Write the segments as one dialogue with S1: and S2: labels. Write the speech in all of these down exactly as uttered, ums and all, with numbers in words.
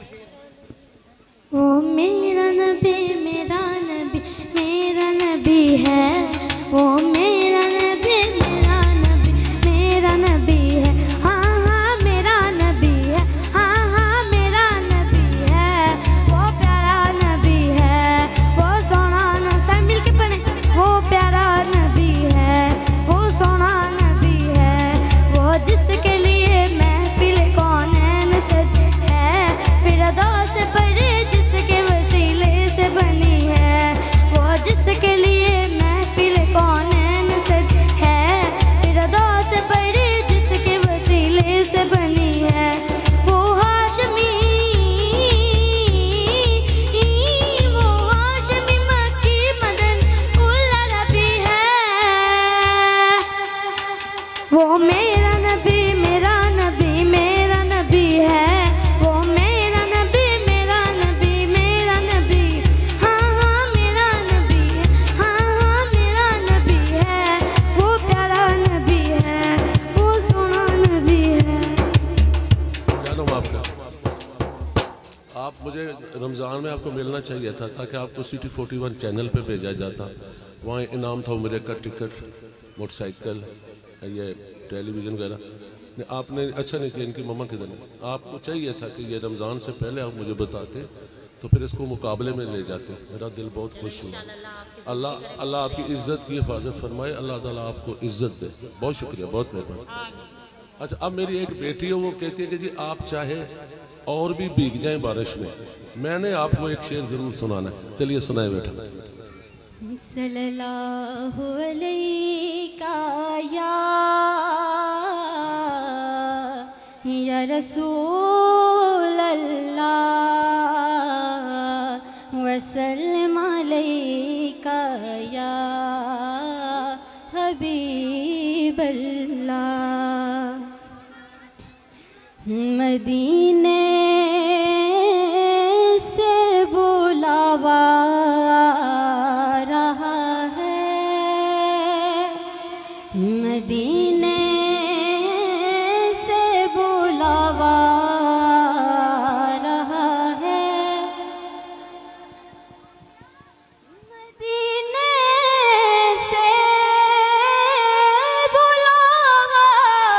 S1: ओ मेरा नबी मेरा नबी मेरा नबी है, ओ मेरा नबी मेरा नबी मेरा नबी है, हाँ हाँ मेरा नबी है, हाँ हाँ मेरा नबी है। वो प्यारा नबी है, वो सोना न सब मिल के पढ़े, वो प्यारा नबी है, वो सोना नबी है, वो जिसके लिए महफिल कौनैन सज है, फिरदौस पढ़े जिसके वसीले से बनी है, वो जिसके लिए महफिल कौनैन सज है, फिरदौस पढ़े जिसके वसीले से बनी है। वो हाशमी वो हाशमी मक्की मदन उल्ला नबी है, वो मेरा नबी मेरा नबी मेरा नबी है, वो मेरा नबी मेरा नबी मेरा नबी, हाँ हाँ मेरा नबी है, हाँ हाँ मेरा नबी है, वो प्यारा नबी है, वो सोना नबी है।
S2: क्या नाम आपका? आप मुझे रमज़ान में आपको मिलना चाहिए था ताकि आपको सिटी फोर्टी वन चैनल पे भेजा जाता। वहाँ इनाम था मेरे का टिकट, मोटरसाइकिल, ये टेलीविज़न वगैरह। नहीं, आपने अच्छा नहीं किया। इनकी मम्मा किधर है? आपको चाहिए था कि ये रमज़ान से पहले आप मुझे बताते तो फिर इसको मुकाबले में ले जाते। मेरा दिल बहुत खुश हुआ। अल्लाह अल्लाह आपकी इज़्ज़त की हिफाजत फरमाए, अल्लाह ताला आपको इज़्ज़त दे। बहुत शुक्रिया, बहुत मेहरबानी। अच्छा, अब मेरी एक बेटी है, वो कहती है कि जी आप चाहे और भी भीग जाएं बारिश में, मैंने आपको एक शेर ज़रूर सुनाना है। चलिए सुनाए बेटा।
S1: सल्लल्लाहु अलैका या या रसूल अल्लाह वसल्लम अलैका या हबीब अल्लाह। मदीने से बुलावा रहा है, मदीने से बुलावा रहा है, मदीने से बुलावा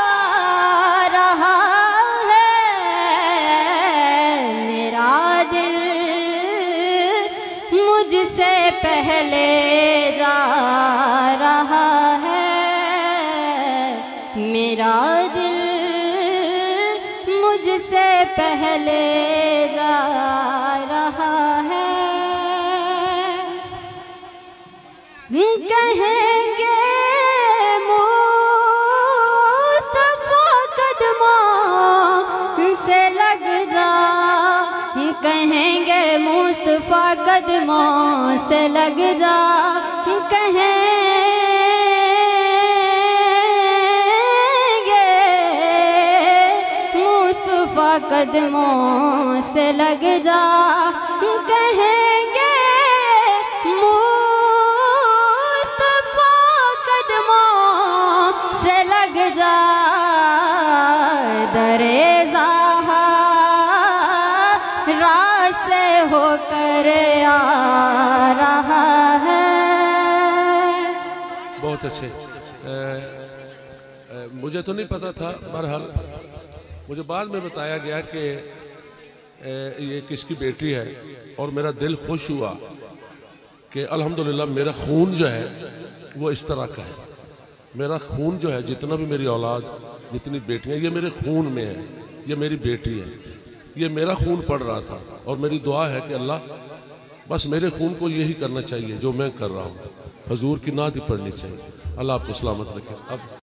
S1: रहा है, मेरा दिल मुझसे पहले जा रहा है, मेरा दिल मुझसे पहले जा रहा है। कहेंगे मुस्तफा कदमों से लग जा, कहेंगे मुस्तफा कदमों से लग जा, कहेंगे मुस्तफा कदमों से लग जा, कहेंगे मुस्तफा कदमों से लग जा, दरे से होकर आ रहा है।
S2: बहुत अच्छे। ए, ए, मुझे तो नहीं पता था, बहरहाल मुझे बाद में बताया गया कि ए, ये किसकी बेटी है, और मेरा दिल खुश हुआ कि अल्हम्दुलिल्लाह मेरा खून जो है वो इस तरह का है। मेरा खून जो है, जितना भी मेरी औलाद, जितनी बेटियां, ये मेरे खून में है। ये मेरी बेटी है, ये मेरा खून पड़ रहा था, और मेरी दुआ है कि अल्लाह बस मेरे खून को यही करना चाहिए जो मैं कर रहा हूँ। हुजूर की नात ही पढ़नी चाहिए। अल्लाह आपको सलामत रखे। अब